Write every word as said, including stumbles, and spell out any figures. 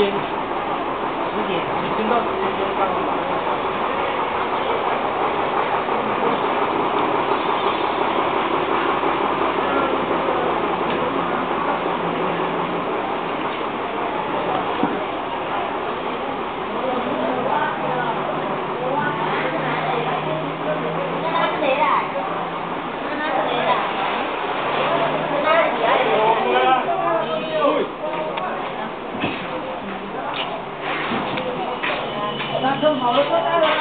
间十点，时间到时间到。 那正好了，过来了。